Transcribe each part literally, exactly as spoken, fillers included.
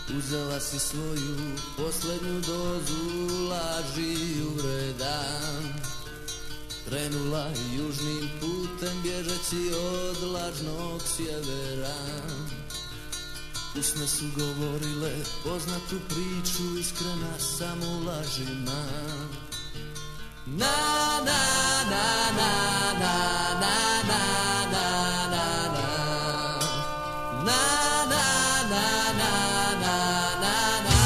Uzela si svoju posljednju dozu laži i uvreda, krenula južnim putem bježeći od lažnog sjevera. Usne su govorile poznatu priču, iskrena samo u lažima. Na na na na na na na na na na na na na na na na.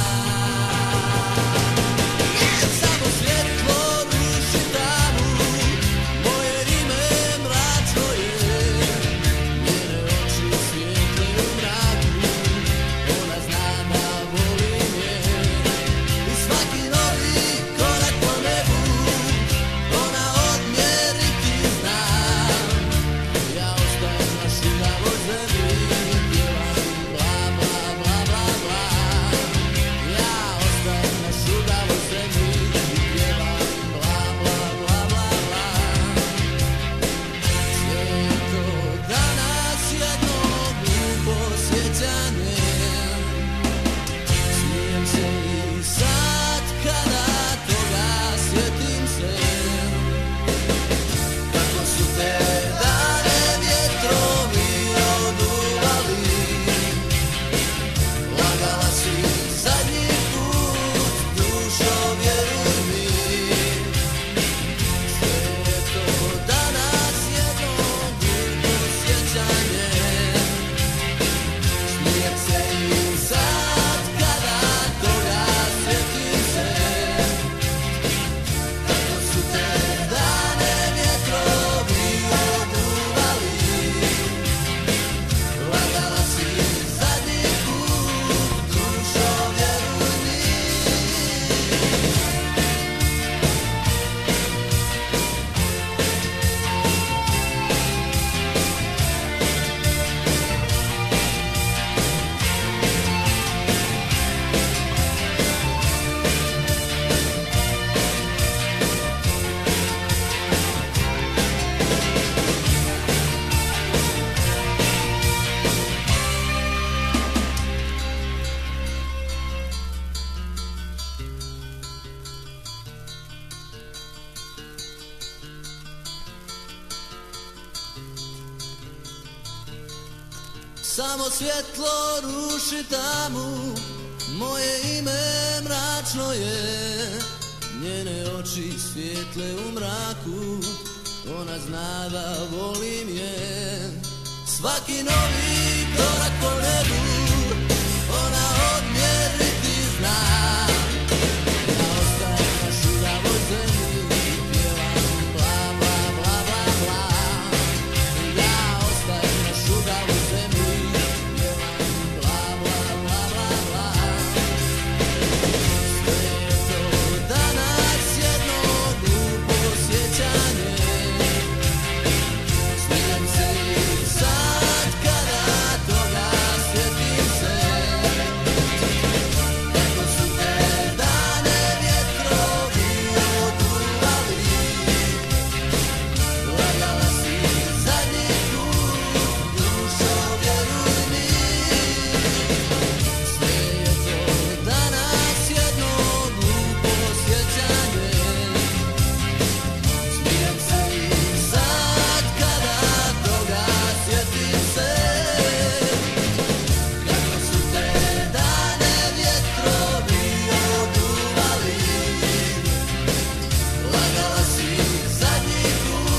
Samo svjetlo ruši tamu, moje ime mračno je, njene oči svijetle u mraku, ona zna da volim je. I svaki novi korak po nebu ona odmjeriti zna. Ja ostajem na šuljavoj zemlji, pjevam bla bla bla bla bla. Ja ostajem na šuljavoj zemlji, pjevam bla bla bla bla bla. Sve je to danas jedno glupo sjećanje. Smijem se i sad kada toga sjetim se. Kako su te dane vjetrovi oduvali, lagala si zadnji put, dušo vjeruj mi. Sve je to danas jedno glupo sjećanje. Smijem se i sad kada toga sjetim se. Kako su te dane vjetrovi oduvali, lagala si zadnji put, dušo vjeruj mi. Samo svjetlo ruši tamu, moje ime mračno je, njene oči svijetle u mraku, ona zna da volim je. Svaki novi korak po nebu ona odmjeriti zna. Ja ostajem na šuljavoj zemlji, pjevam bla bla bla bla bla. Ja ostajem na šuljavoj zemlji, pjevam bla bla bla bla bla. Sve je to danas jedno glupo sjećanje. Smijem se i sad kada toga sjetim se. Kako su te dane vjetrovi oduvali, lagala si zadnji put, dušo vjeruj mi. Sve je to danas jedno glupo sjećanje. Smijem se i sad kada toga sjetim se. Kako su te dane vjetrovi oduvali, lagala si zadnji put.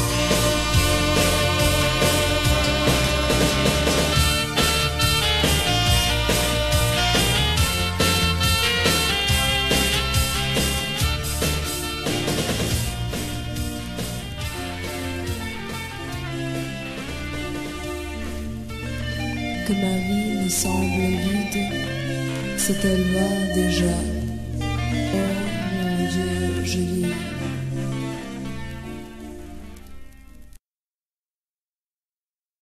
Que ma vie me semble vide, c'est elle va déjà. Oh mon Dieu, je vis